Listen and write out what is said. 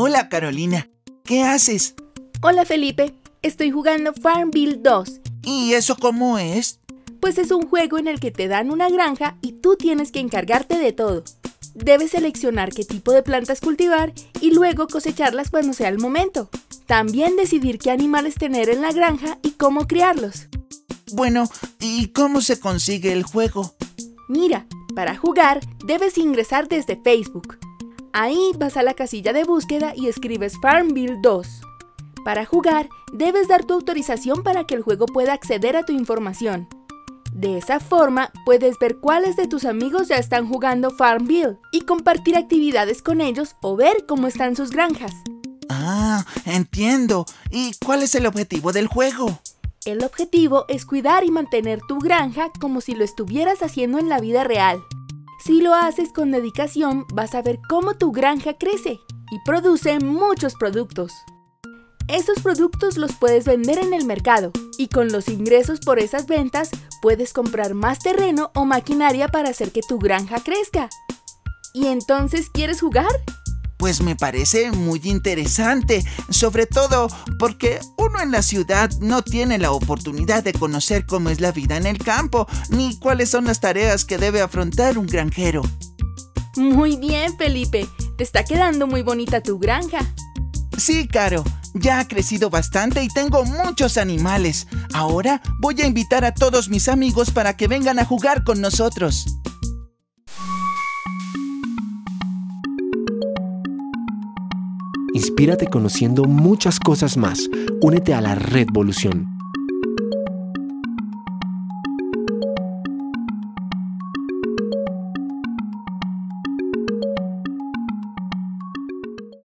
Hola, Carolina. ¿Qué haces? Hola, Felipe. Estoy jugando Farmville 2. ¿Y eso cómo es? Pues es un juego en el que te dan una granja y tú tienes que encargarte de todo. Debes seleccionar qué tipo de plantas cultivar y luego cosecharlas cuando sea el momento. También decidir qué animales tener en la granja y cómo criarlos. Bueno, ¿y cómo se consigue el juego? Mira, para jugar debes ingresar desde Facebook. Ahí vas a la casilla de búsqueda y escribes Farmville 2. Para jugar, debes dar tu autorización para que el juego pueda acceder a tu información. De esa forma, puedes ver cuáles de tus amigos ya están jugando Farmville y compartir actividades con ellos o ver cómo están sus granjas. Ah, entiendo. ¿Y cuál es el objetivo del juego? El objetivo es cuidar y mantener tu granja como si lo estuvieras haciendo en la vida real. Si lo haces con dedicación, vas a ver cómo tu granja crece y produce muchos productos. Esos productos los puedes vender en el mercado y con los ingresos por esas ventas puedes comprar más terreno o maquinaria para hacer que tu granja crezca. ¿Y entonces quieres jugar? Pues me parece muy interesante, sobre todo porque uno en la ciudad no tiene la oportunidad de conocer cómo es la vida en el campo, ni cuáles son las tareas que debe afrontar un granjero. Muy bien, Felipe. Te está quedando muy bonita tu granja. Sí, Caro, ya ha crecido bastante y tengo muchos animales. Ahora voy a invitar a todos mis amigos para que vengan a jugar con nosotros. Inspírate conociendo muchas cosas más. Únete a la Redvolución.